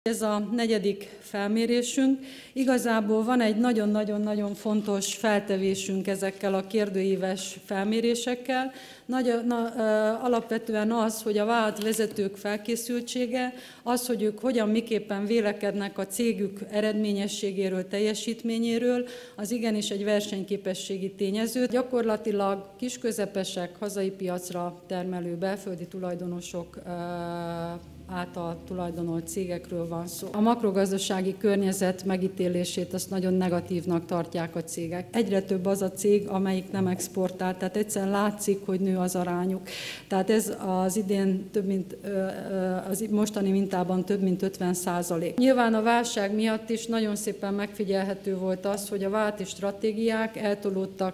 Ez a negyedik felmérésünk. Igazából van egy nagyon-nagyon-nagyon fontos feltevésünk ezekkel a kérdőíves felmérésekkel. Alapvetően az, hogy a vállalatvezetők felkészültsége, az, hogy ők hogyan, miképpen vélekednek a cégük eredményességéről, teljesítményéről, az igenis egy versenyképességi tényező. Gyakorlatilag kisközepesek, hazai piacra termelő belföldi tulajdonosok által tulajdonolt cégekről van szó. A makrogazdasági környezet megítélését azt nagyon negatívnak tartják a cégek. Egyre több az a cég, amelyik nem exportál, tehát egyszerűen látszik, hogy nő az arányuk. Tehát ez az idén az mostani mintában több mint 50%. Nyilván a válság miatt is nagyon szépen megfigyelhető volt az, hogy a vállalati stratégiák eltolódtak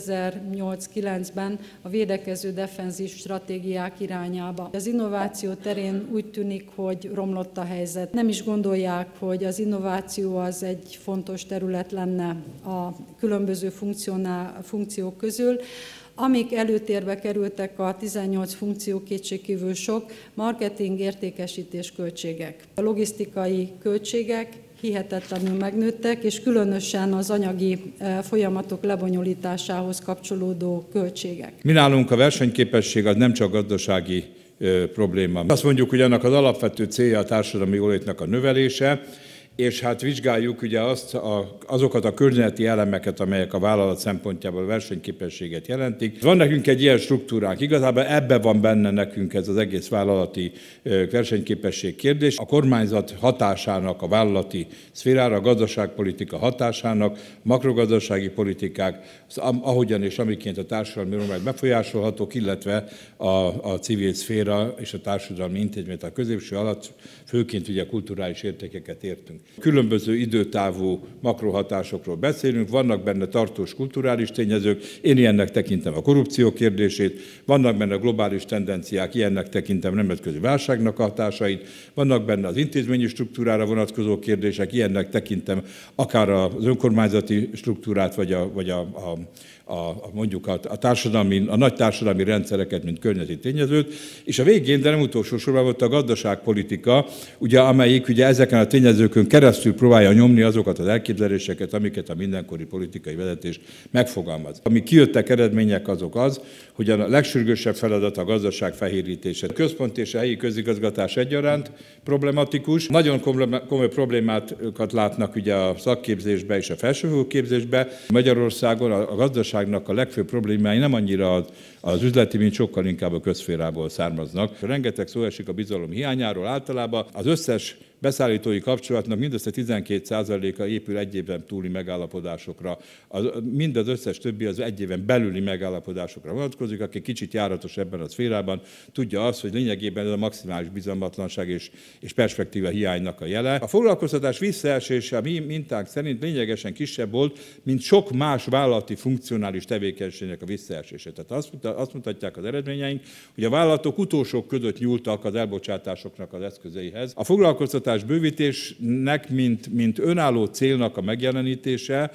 2008-9-ben a védekező defenzív stratégiák irányába. Az innováció terén úgy tűnik, hogy romlott a helyzet. Nem is gondolják, hogy az innováció az egy fontos terület lenne a különböző funkciók közül. Amik előtérbe kerültek, a 18 funkció kétségkívül sok, marketing, értékesítés költségek. A logisztikai költségek hihetetlenül megnőttek, és különösen az anyagi folyamatok lebonyolításához kapcsolódó költségek. Mi nálunk a versenyképesség az nem csak gazdasági probléma. Azt mondjuk, hogy annak az alapvető célja a társadalmi jólétnek a növelése, és hát vizsgáljuk ugye azokat a környezeti elemeket, amelyek a vállalat szempontjából a versenyképességet jelentik. Van nekünk egy ilyen struktúránk, igazából ebben van benne nekünk ez az egész vállalati versenyképesség kérdés. A kormányzat hatásának a vállalati szférára, a gazdaságpolitika hatásának, makrogazdasági politikák, ahogyan és amiként a társadalmi normákat befolyásolhatók, illetve a civil szféra és a társadalmi intézmény, a középső alatt főként ugye kulturális értékeket értünk. Különböző időtávú makrohatásokról beszélünk, vannak benne tartós kulturális tényezők, én ilyennek tekintem a korrupció kérdését, vannak benne globális tendenciák, ilyennek tekintem nemzetközi válságnak a hatásait, vannak benne az intézményi struktúrára vonatkozó kérdések, ilyennek tekintem akár az önkormányzati struktúrát, vagy mondjuk a nagy társadalmi rendszereket, mint környezeti tényezőt, és a végén, de nem utolsó sorban volt a gazdaságpolitika, ugye, amelyik ugye ezeken a tényezőkön keresztül próbálja nyomni azokat az elképzeléseket, amiket a mindenkori politikai vezetés megfogalmaz. Ami kijöttek eredmények azok az, hogy a legsürgősebb feladat a gazdaság fehérítése. A központi és a helyi közigazgatás egyaránt problematikus. Nagyon komoly problémákat látnak ugye a szakképzésbe és a felsőfokú képzésbe. Magyarországon a gazdaságnak a legfőbb problémái nem annyira az üzleti, mint sokkal inkább a közszférából származnak. Rengeteg szó esik a bizalom hiányáról, általában az összes beszállítói kapcsolatnak mindössze 12%-a épül egy éven túli megállapodásokra. Mind az összes többi az egy éven belüli megállapodásokra vonatkozik. Aki kicsit járatos ebben a szférában, tudja azt, hogy lényegében ez a maximális bizalmatlanság és perspektíva hiánynak a jele. A foglalkoztatás visszaesése a mi mintánk szerint lényegesen kisebb volt, mint sok más vállalati funkcionális tevékenységnek a visszaesése. Tehát azt mutatják az eredményeink, hogy a vállalatok utolsók között nyúltak az elbocsátásoknak az eszközeihez. A foglalkoztatás bővítésnek, mint önálló célnak a megjelenítése,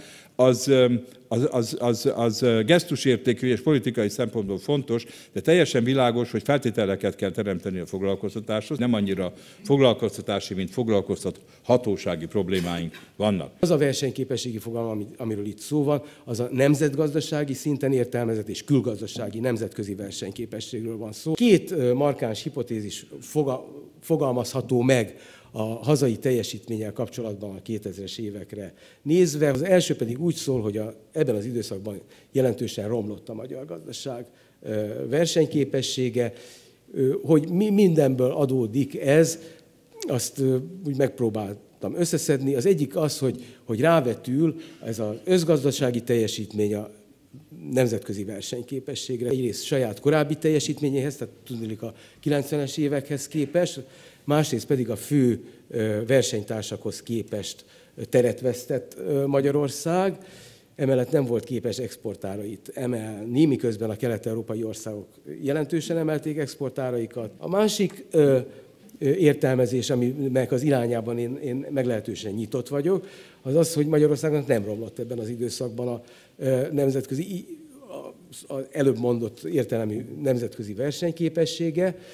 az gesztusértékű és politikai szempontból fontos, de teljesen világos, hogy feltételeket kell teremteni a foglalkoztatáshoz. Nem annyira foglalkoztatási, mint foglalkoztathatósági problémáink vannak. Az a versenyképességi fogalom, amiről itt szó van, az a nemzetgazdasági szinten értelmezett és külgazdasági nemzetközi versenyképességről van szó. Két markáns hipotézis fogalmazható meg a hazai teljesítménnyel kapcsolatban a 2000-es évekre nézve. Az első pedig úgy szól, hogy ebben az időszakban jelentősen romlott a magyar gazdaság versenyképessége. Hogy mindenből adódik ez, azt úgy megpróbáltam összeszedni. Az egyik az, hogy rávetül ez az összgazdasági teljesítmény a nemzetközi versenyképességre. Egyrészt saját korábbi teljesítményéhez, tehát tudniillik a 90-es évekhez képest, másrészt pedig a fő versenytársakhoz képest teret vesztett Magyarország, emellett nem volt képes exportárait emelni, miközben a kelet-európai országok jelentősen emelték exportáraikat. A másik értelmezés, aminek az irányában én meglehetősen nyitott vagyok, az az, hogy Magyarországnak nem romlott ebben az időszakban a nemzetközi, az előbb mondott értelemű nemzetközi versenyképessége.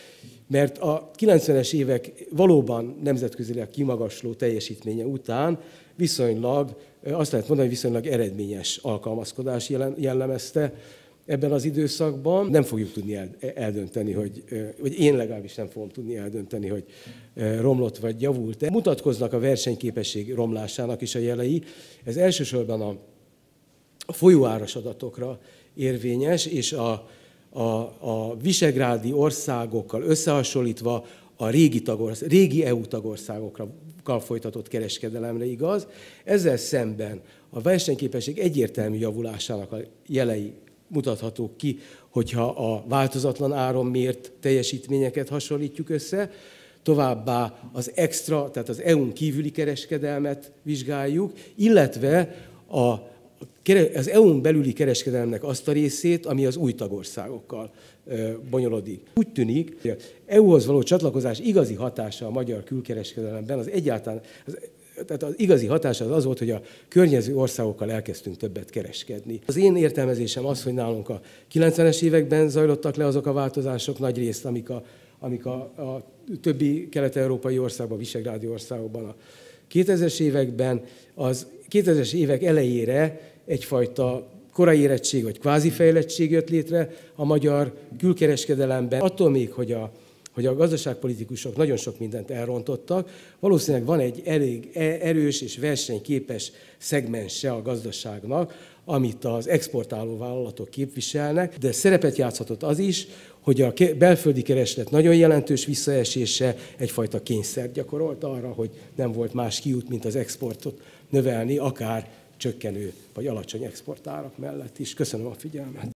Mert a 90-es évek valóban nemzetközileg kimagasló teljesítménye után viszonylag, azt lehet mondani, hogy viszonylag eredményes alkalmazkodás jellemezte ebben az időszakban. Nem fogjuk tudni eldönteni, vagy én legalábbis nem fogom tudni eldönteni, hogy romlott vagy javult. Mutatkoznak a versenyképesség romlásának is a jelei. Ez elsősorban a folyóáras adatokra érvényes, és a visegrádi országokkal összehasonlítva a régi EU tagországokkal folytatott kereskedelemre igaz. Ezzel szemben a versenyképesség egyértelmű javulásának a jelei mutathatók ki, hogyha a változatlan áron mért teljesítményeket hasonlítjuk össze, továbbá az extra, tehát az EU-n kívüli kereskedelmet vizsgáljuk, illetve az EU-n belüli kereskedelemnek azt a részét, ami az új tagországokkal bonyolodik. Úgy tűnik, hogy az EU-hoz való csatlakozás igazi hatása a magyar külkereskedelemben tehát az igazi hatása az volt, hogy a környező országokkal elkezdtünk többet kereskedni. Az én értelmezésem az, hogy nálunk a 90-es években zajlottak le azok a változások nagyrészt, amik a többi kelet-európai országban, visegrádi országokban a 2000-es években, az 2000-es évek elejére egyfajta korai érettség vagy kvázifejlettség jött létre a magyar külkereskedelemben. Attól még, hogy a gazdaságpolitikusok nagyon sok mindent elrontottak, valószínűleg van egy elég erős és versenyképes szegmense a gazdaságnak, amit az exportáló vállalatok képviselnek, de szerepet játszhatott az is, hogy a belföldi kereslet nagyon jelentős visszaesése egyfajta kényszert gyakorolt arra, hogy nem volt más kiút, mint az exportot növelni, akár csökkenő vagy alacsony exportárak mellett is. Köszönöm a figyelmet.